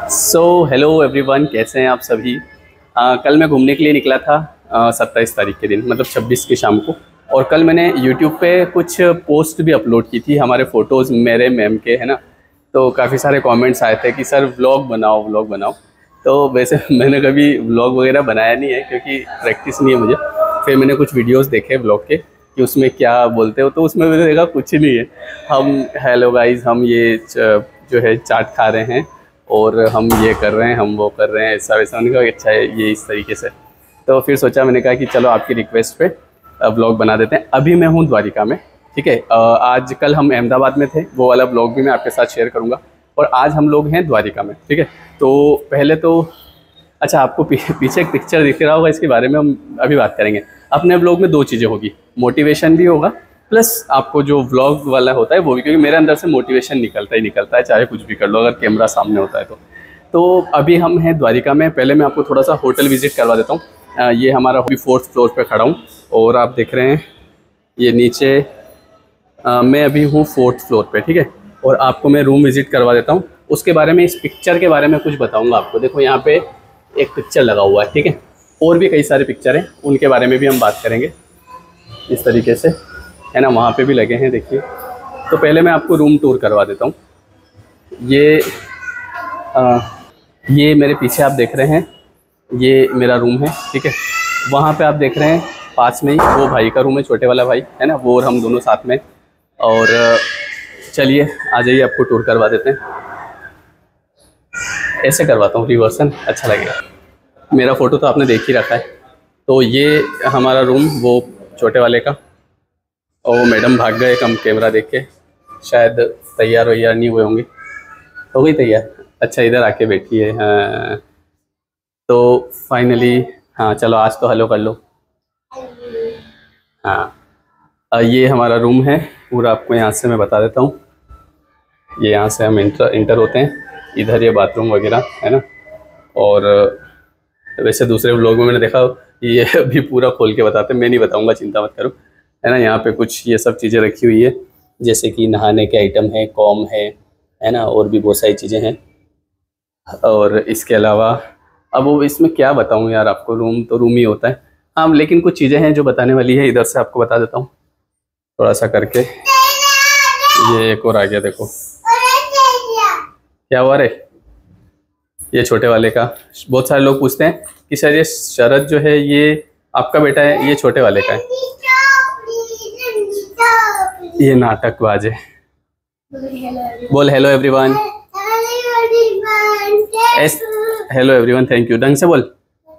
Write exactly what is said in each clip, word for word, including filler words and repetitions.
So hello everyone, कैसे हैं आप सभी। आ, कल मैं घूमने के लिए निकला था सत्ताईस तारीख के दिन, मतलब छब्बीस की शाम को। और कल मैंने यूट्यूब पे कुछ पोस्ट भी अपलोड की थी, हमारे फ़ोटोज़ मेरे मैम के, है ना। तो काफ़ी सारे कमेंट्स आए थे कि सर व्लॉग बनाओ व्लॉग बनाओ। तो वैसे मैंने कभी व्लॉग वगैरह बनाया नहीं है क्योंकि प्रैक्टिस नहीं है मुझे। फिर मैंने कुछ वीडियोस देखे व्लॉग के कि उसमें क्या बोलते हो, तो उसमें मैंने देखा कुछ नहीं है। हम हेलो गाइस, हम ये जो है चाट खा रहे हैं और हम ये कर रहे हैं, हम वो कर रहे हैं, ऐसा वैसा। मैंने कहा अच्छा है ये इस तरीके से। तो फिर सोचा, मैंने कहा कि चलो आपकी रिक्वेस्ट पे व्लॉग बना देते हैं। अभी मैं हूँ द्वारिका में, ठीक है। आज कल हम अहमदाबाद में थे, वो वाला व्लॉग भी मैं आपके साथ शेयर करूँगा। और आज हम लोग हैं द्वारिका में, ठीक है। तो पहले तो अच्छा, आपको पीछे एक पिक्चर दिख रहा होगा, इसके बारे में हम अभी बात करेंगे। अपने व्लॉग में दो चीज़ें होगी, मोटिवेशन भी होगा प्लस आपको जो व्लॉग वाला होता है वो भी, क्योंकि मेरे अंदर से मोटिवेशन निकलता ही निकलता है, चाहे कुछ भी कर लो अगर कैमरा सामने होता है तो। तो अभी हम हैं द्वारिका में। पहले मैं आपको थोड़ा सा होटल विज़िट करवा देता हूँ। ये हमारा अभी फोर्थ फ्लोर पे खड़ा हूँ और आप देख रहे हैं ये नीचे, आ, मैं अभी हूँ फोर्थ फ्लोर पे, ठीक है। और आपको मैं रूम विज़िट करवा देता हूँ। उसके बारे में, इस पिक्चर के बारे में कुछ बताऊँगा आपको। देखो यहाँ पर एक पिक्चर लगा हुआ है, ठीक है। और भी कई सारे पिक्चर हैं, उनके बारे में भी हम बात करेंगे इस तरीके से, है ना। वहाँ पे भी लगे हैं, देखिए। तो पहले मैं आपको रूम टूर करवा देता हूँ। ये आ, ये मेरे पीछे आप देख रहे हैं, ये मेरा रूम है, ठीक है। वहाँ पे आप देख रहे हैं पास में ही वो भाई का रूम है, छोटे वाला भाई, है ना, वो और हम दोनों साथ में। और चलिए आ जाइए, आपको टूर करवा देते हैं। ऐसे करवाता हूँ, रिवर्सन अच्छा लगेगा। मेरा फ़ोटो तो आपने देख ही रखा है। तो ये हमारा रूम, वो छोटे वाले का। और वो मैडम भाग गए कम कैमरा देख के, शायद तैयार वैयार नहीं हुए होंगे। हो गई तैयार? अच्छा, इधर आके बैठी है। हाँ, तो फाइनली, हाँ चलो आज तो हेलो कर लो। हाँ, ये हमारा रूम है पूरा, आपको यहाँ से मैं बता देता हूँ। ये यहाँ से हम इंटर इंटर होते हैं, इधर ये बाथरूम वगैरह है ना। और वैसे दूसरे लोगों में मैंने देखा ये अभी पूरा खोल के बताते हैं, मैं नहीं बताऊँगा, चिंता मत करो, है ना। यहाँ पे कुछ ये सब चीज़ें रखी हुई है, जैसे कि नहाने के आइटम है, कॉम है है ना, और भी बहुत सारी चीज़ें हैं। और इसके अलावा अब वो इसमें क्या बताऊँ यार आपको, रूम तो रूम ही होता है। हाँ, लेकिन कुछ चीज़ें हैं जो बताने वाली है, इधर से आपको बता देता हूँ थोड़ा सा करके। ये एक और आ गया, देखो क्या हुआ रे, ये छोटे वाले का। बहुत सारे लोग पूछते हैं कि सर ये शरद जो है ये आपका बेटा है, ये छोटे वाले का है। ये नाटकबाज है। बोल hello everyone. Hello everyone, thank you. ढंग से बोल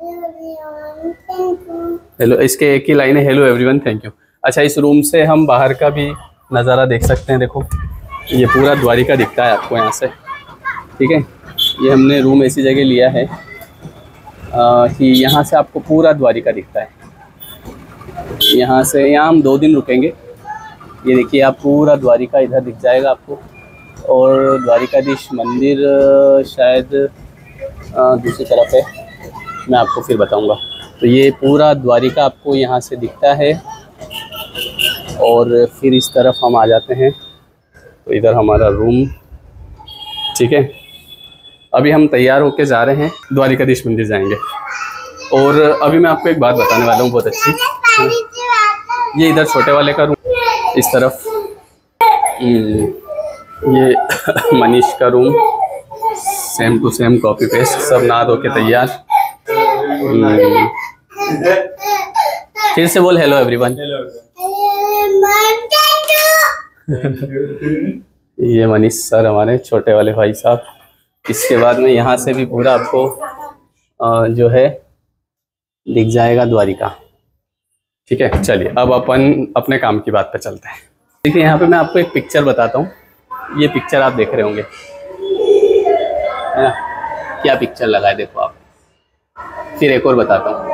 हेलो। इसके एक ही लाइन है, हेलो एवरीवन थैंक यू। अच्छा, इस रूम से हम बाहर का भी नज़ारा देख सकते हैं। देखो ये पूरा द्वारिका दिखता है आपको यहाँ से, ठीक है। ये हमने रूम ऐसी जगह लिया है आ, कि यहाँ से आपको पूरा द्वारिका दिखता है। यहाँ से, यहाँ हम दो दिन रुकेंगे। ये देखिए आप पूरा द्वारिका इधर दिख जाएगा आपको। और द्वारिकाधीश मंदिर शायद दूसरी तरफ है, मैं आपको फिर बताऊंगा। तो ये पूरा द्वारिका आपको यहाँ से दिखता है। और फिर इस तरफ हम आ जाते हैं, तो इधर हमारा रूम, ठीक है। अभी हम तैयार होके जा रहे हैं, द्वारिकाधीश मंदिर जाएंगे। और अभी मैं आपको एक बात बताने वाला हूँ बहुत अच्छी। ये इधर छोटे वाले का रूम, इस तरफ ये मनीष का room, same to same copy paste, सब नहा धो के तैयार। फिर से बोल हेलो एवरीवन। ये मनीष सर हमारे छोटे वाले भाई साहब। इसके बाद में यहाँ से भी पूरा आपको जो है दिख जाएगा द्वारिका, ठीक है। चलिए अब अपन अपने काम की बात पे चलते हैं। देखिए यहाँ पे मैं आपको एक पिक्चर बताता हूँ। ये पिक्चर आप देख रहे होंगे, है ना, क्या पिक्चर लगा है देखो आप। फिर एक और बताता हूँ,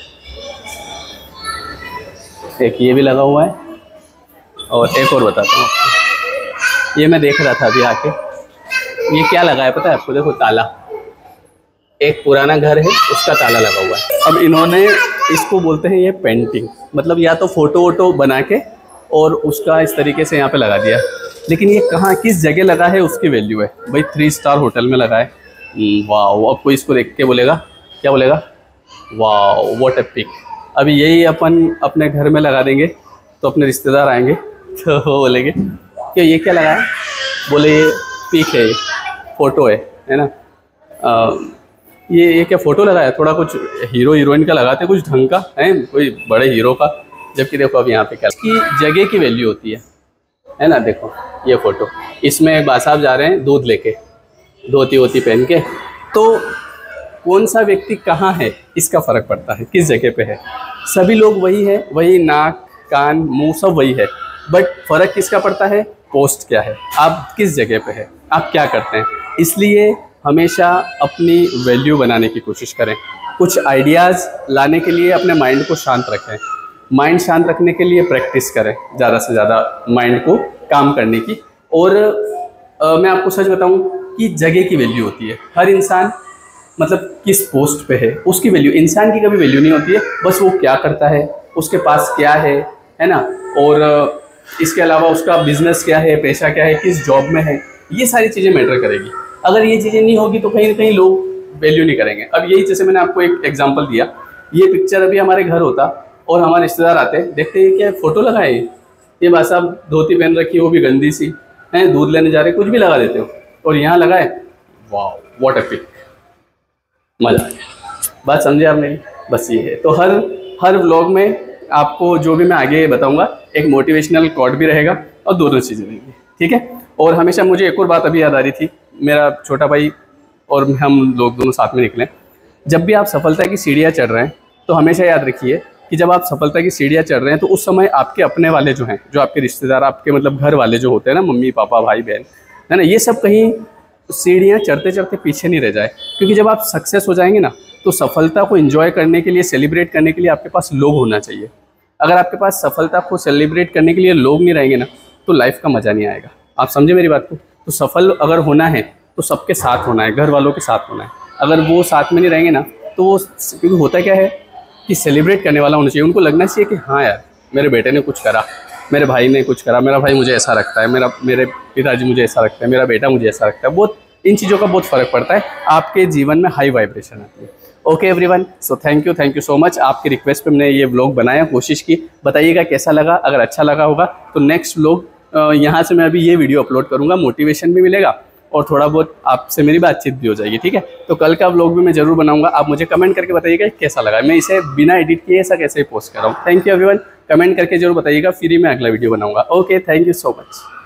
एक ये भी लगा हुआ है। और एक और बताता हूँ, ये मैं देख रहा था अभी आके, ये क्या लगा है पता है आपको? देखो ताला, एक पुराना घर है उसका ताला लगा हुआ है। अब इन्होंने इसको बोलते हैं ये पेंटिंग, मतलब या तो फोटो वोटो बना के और उसका इस तरीके से यहाँ पे लगा दिया। लेकिन ये कहाँ किस जगह लगा है उसकी वैल्यू है भाई। थ्री स्टार होटल में लगा है, वाह, अब कोई इसको देख के बोलेगा, क्या बोलेगा, वाह व्हाट अ पिक। अभी यही अपन अपने घर में लगा देंगे तो अपने रिश्तेदार आएंगे तो वो बोलेंगे कि ये क्या लगा है, बोले ये पिक है, फ़ोटो है है ना। आ, ये ये क्या फ़ोटो लगाया, थोड़ा कुछ हीरो हीरोइन का लगाते, कुछ ढंग का है, कोई बड़े हीरो का। जबकि देखो अब यहाँ पे क्या की जगह की वैल्यू होती है है ना। देखो ये फ़ोटो, इसमें बा साहब जा रहे हैं दूध लेके, धोती वोती पहन के, तो कौन सा व्यक्ति कहाँ है इसका फ़र्क पड़ता है, किस जगह पे है। सभी लोग वही है, वही नाक कान मुंह सब वही है, बट फ़र्क किसका पड़ता है, पोस्ट क्या है, आप किस जगह पे है, आप क्या करते हैं। इसलिए हमेशा अपनी वैल्यू बनाने की कोशिश करें। कुछ आइडियाज़ लाने के लिए अपने माइंड को शांत रखें, माइंड शांत रखने के लिए प्रैक्टिस करें ज़्यादा से ज़्यादा माइंड को काम करने की। और आ, मैं आपको सच बताऊं कि जगह की वैल्यू होती है। हर इंसान मतलब किस पोस्ट पे है उसकी वैल्यू, इंसान की कभी वैल्यू नहीं होती है, बस वो क्या करता है, उसके पास क्या है है ना, और इसके अलावा उसका बिजनेस क्या है, पैसा क्या है, किस जॉब में है, ये सारी चीज़ें मैटर करेगी। अगर ये चीज़ें नहीं होगी तो कहीं ना कहीं लोग वैल्यू नहीं करेंगे। अब यही जैसे मैंने आपको एक एग्जांपल दिया, ये पिक्चर अभी हमारे घर होता और हमारे रिश्तेदार आते, देखते हैं क्या फ़ोटो लगाए, ये बात साहब धोती पहन रखी, वो भी गंदी सी है, दूध लेने जा रहे, कुछ भी लगा देते हो, और यहाँ लगाए, वाह व्हाट अ पिक, मज़ा आ गया। बात समझे आप मेरी, बस ये है। तो हर हर व्लॉग में आपको जो भी मैं आगे बताऊंगा एक मोटिवेशनल कोट भी रहेगा और दोनों चीज़ें रहेंगी, ठीक है। और हमेशा मुझे एक और बात अभी याद आ रही थी, मेरा छोटा भाई और हम लोग दोनों साथ में निकले। जब भी आप सफलता की सीढ़ियाँ चढ़ रहे हैं तो हमेशा याद रखिए कि जब आप सफलता की सीढ़ियाँ चढ़ रहे हैं तो उस समय आपके अपने वाले जो हैं, जो आपके रिश्तेदार, आपके मतलब घर वाले जो होते हैं ना, मम्मी पापा भाई बहन, है ना, ये सब कहीं सीढ़ियाँ चढ़ते चढ़ते पीछे नहीं रह जाए। क्योंकि जब आप सक्सेस हो जाएंगे ना, तो सफलता को एंजॉय करने के लिए, सेलिब्रेट करने के लिए आपके पास लोग होना चाहिए। अगर आपके पास सफलता को सेलिब्रेट करने के लिए लोग नहीं रहेंगे ना, तो लाइफ का मज़ा नहीं आएगा। आप समझे मेरी बात को। तो सफल अगर होना है तो सबके साथ होना है, घर वालों के साथ होना है। अगर वो साथ में नहीं रहेंगे ना, तो वो, क्योंकि होता क्या है कि सेलिब्रेट करने वाला होना चाहिए, उनको लगना चाहिए कि हाँ यार मेरे बेटे ने कुछ करा, मेरे भाई ने कुछ करा, मेरा भाई मुझे ऐसा रखता है, मेरा मेरे पिताजी मुझे ऐसा रखता है, मेरा बेटा मुझे ऐसा रखता है। बहुत इन चीज़ों का बहुत फ़र्क पड़ता है, आपके जीवन में हाई वाइब्रेशन आती है। Okay everyone, so thank you thank you so much. आपकी रिक्वेस्ट पे मैंने ये व्लॉग बनाया, कोशिश की। बताइएगा कैसा लगा, अगर अच्छा लगा होगा तो नेक्स्ट व्लॉग यहाँ से मैं अभी ये वीडियो अपलोड करूँगा, मोटिवेशन भी मिलेगा और थोड़ा बहुत आपसे मेरी बातचीत भी हो जाएगी, ठीक है। तो कल का व्लॉग भी मैं ज़रूर बनाऊंगा, आप मुझे कमेंट करके बताइएगा कैसा लगा। मैं इसे बिना एडिट किए ऐसा कैसे पोस्ट कर रहा हूँ। थैंक यू एवरीवन, कमेंट करके जरूर बताइएगा, फिर ही मैं अगला वीडियो बनाऊंगा। Okay, thank you so much.